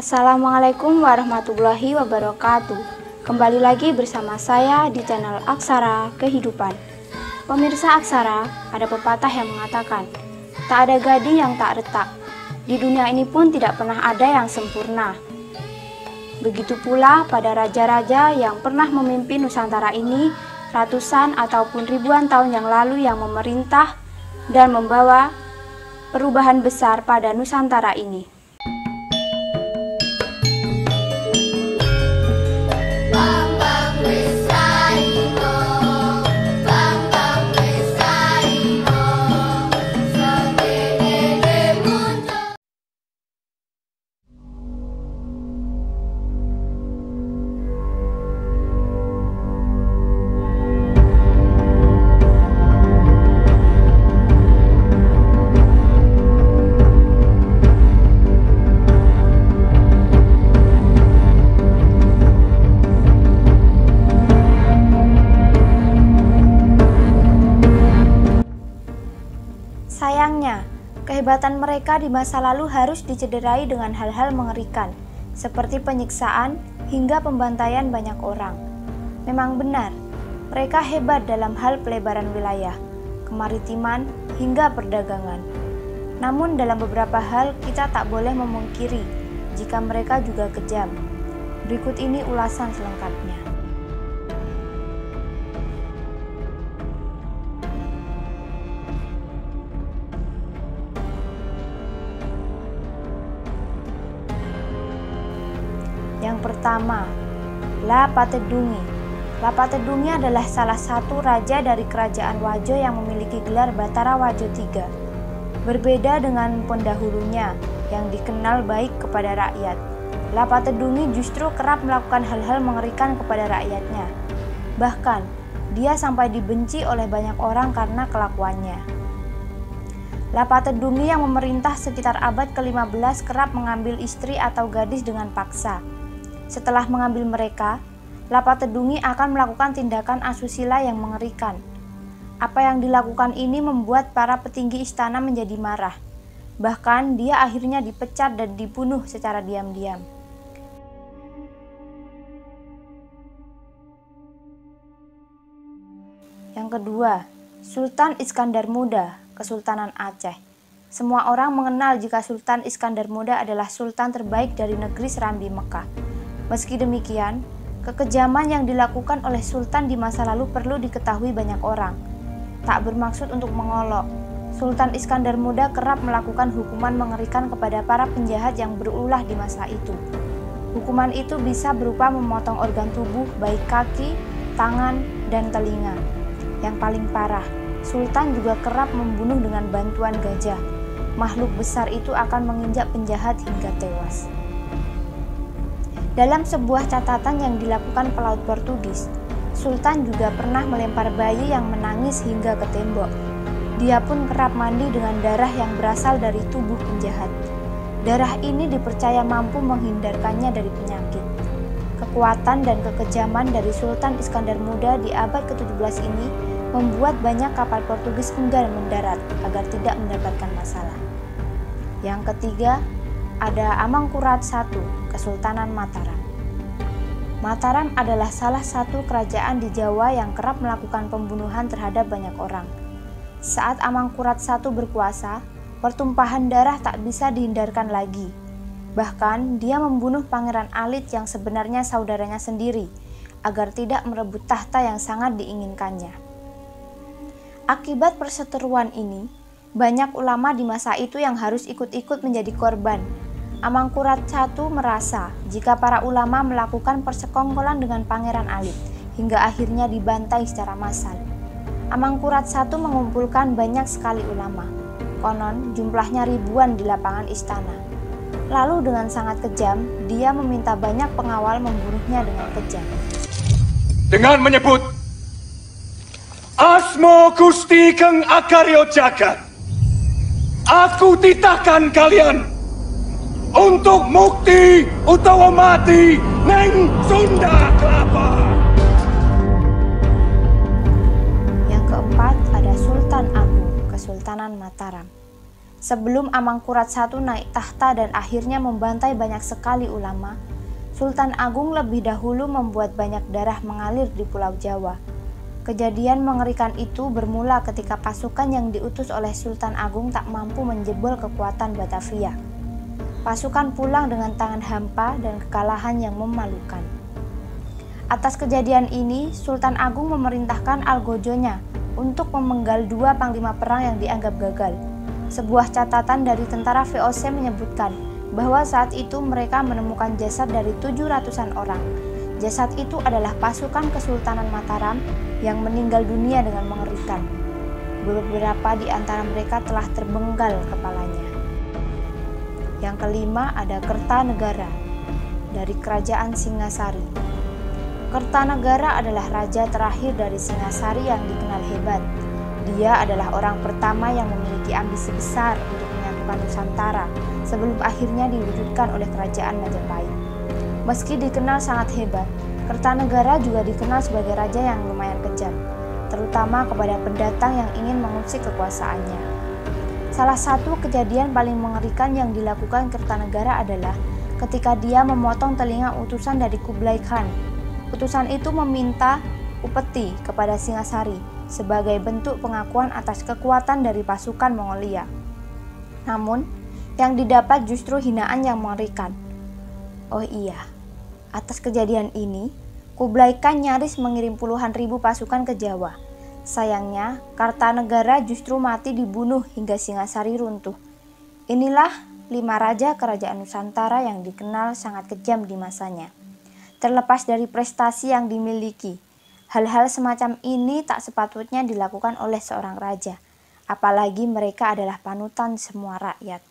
Assalamualaikum warahmatullahi wabarakatuh. Kembali lagi bersama saya di channel Aksara Kehidupan. Pemirsa Aksara, ada pepatah yang mengatakan, tak ada gading yang tak retak. Di dunia ini pun tidak pernah ada yang sempurna. Begitu pula pada raja-raja yang pernah memimpin Nusantara ini ratusan ataupun ribuan tahun yang lalu yang memerintah dan membawa perubahan besar pada Nusantara ini. Sayangnya, kehebatan mereka di masa lalu harus dicederai dengan hal-hal mengerikan, seperti penyiksaan hingga pembantaian banyak orang. Memang benar, mereka hebat dalam hal pelebaran wilayah, kemaritiman, hingga perdagangan. Namun dalam beberapa hal kita tak boleh memungkiri jika mereka juga kejam. Berikut ini ulasan selengkapnya. Yang pertama, Lapatedungi. Lapatedungi adalah salah satu raja dari kerajaan Wajo yang memiliki gelar Batara Wajo III. Berbeda dengan pendahulunya yang dikenal baik kepada rakyat, Lapatedungi justru kerap melakukan hal-hal mengerikan kepada rakyatnya. Bahkan, dia sampai dibenci oleh banyak orang karena kelakuannya. Lapatedungi yang memerintah sekitar abad ke-15 kerap mengambil istri atau gadis dengan paksa. Setelah mengambil mereka, Lapatedungi akan melakukan tindakan asusila yang mengerikan. Apa yang dilakukan ini membuat para petinggi istana menjadi marah. Bahkan dia akhirnya dipecat dan dibunuh secara diam-diam. Yang kedua, Sultan Iskandar Muda, Kesultanan Aceh. Semua orang mengenal jika Sultan Iskandar Muda adalah sultan terbaik dari negeri Serambi Mekah. Meski demikian, kekejaman yang dilakukan oleh sultan di masa lalu perlu diketahui banyak orang. Tak bermaksud untuk mengolok, Sultan Iskandar Muda kerap melakukan hukuman mengerikan kepada para penjahat yang berulah di masa itu. Hukuman itu bisa berupa memotong organ tubuh baik kaki, tangan, dan telinga. Yang paling parah, Sultan juga kerap membunuh dengan bantuan gajah. Makhluk besar itu akan menginjak penjahat hingga tewas. Dalam sebuah catatan yang dilakukan pelaut Portugis, Sultan juga pernah melempar bayi yang menangis hingga ke tembok. Dia pun kerap mandi dengan darah yang berasal dari tubuh penjahat. Darah ini dipercaya mampu menghindarkannya dari penyakit. Kekuatan dan kekejaman dari Sultan Iskandar Muda di abad ke-17 ini membuat banyak kapal Portugis enggan mendarat agar tidak mendapatkan masalah. Yang ketiga, ada Amangkurat I, Kesultanan Mataram. Mataram adalah salah satu kerajaan di Jawa yang kerap melakukan pembunuhan terhadap banyak orang. Saat Amangkurat I berkuasa, pertumpahan darah tak bisa dihindarkan lagi. Bahkan, dia membunuh Pangeran Alit yang sebenarnya saudaranya sendiri, agar tidak merebut tahta yang sangat diinginkannya. Akibat perseteruan ini, banyak ulama di masa itu yang harus ikut-ikut menjadi korban. Amangkurat I merasa jika para ulama melakukan persekongkolan dengan Pangeran Alit hingga akhirnya dibantai secara massal. Amangkurat I mengumpulkan banyak sekali ulama. Konon jumlahnya ribuan di lapangan istana. Lalu dengan sangat kejam, dia meminta banyak pengawal membunuhnya dengan kejam. Dengan menyebut Asmo Gusti Keng Akaryo Jagat, aku titahkan kalian untuk mukti utawa mati neng Sunda Kelapa. Yang keempat ada Sultan Agung, Kesultanan Mataram. Sebelum Amangkurat I naik tahta dan akhirnya membantai banyak sekali ulama, Sultan Agung lebih dahulu membuat banyak darah mengalir di Pulau Jawa. Kejadian mengerikan itu bermula ketika pasukan yang diutus oleh Sultan Agung tak mampu menjebol kekuatan Batavia. Pasukan pulang dengan tangan hampa dan kekalahan yang memalukan. Atas kejadian ini, Sultan Agung memerintahkan algojonya untuk memenggal 2 panglima perang yang dianggap gagal. Sebuah catatan dari tentara VOC menyebutkan bahwa saat itu mereka menemukan jasad dari 700-an orang. Jasad itu adalah pasukan Kesultanan Mataram yang meninggal dunia dengan mengerikan. Beberapa di antara mereka telah terbenggal kepalanya. Yang kelima ada Kertanegara dari Kerajaan Singasari. Kertanegara adalah raja terakhir dari Singasari yang dikenal hebat. Dia adalah orang pertama yang memiliki ambisi besar untuk menyatukan Nusantara sebelum akhirnya diwujudkan oleh Kerajaan Majapahit. Meski dikenal sangat hebat, Kertanegara juga dikenal sebagai raja yang lumayan kejam, terutama kepada pendatang yang ingin mengusik kekuasaannya. Salah satu kejadian paling mengerikan yang dilakukan Kertanegara adalah ketika dia memotong telinga utusan dari Kublai Khan. Utusan itu meminta upeti kepada Singasari sebagai bentuk pengakuan atas kekuatan dari pasukan Mongolia. Namun, yang didapat justru hinaan yang mengerikan. Oh iya, atas kejadian ini, Kublai Khan nyaris mengirim puluhan ribu pasukan ke Jawa. Sayangnya, Kartanegara justru mati dibunuh hingga Singasari runtuh. Inilah 5 raja kerajaan Nusantara yang dikenal sangat kejam di masanya. Terlepas dari prestasi yang dimiliki, hal-hal semacam ini tak sepatutnya dilakukan oleh seorang raja, apalagi mereka adalah panutan semua rakyat.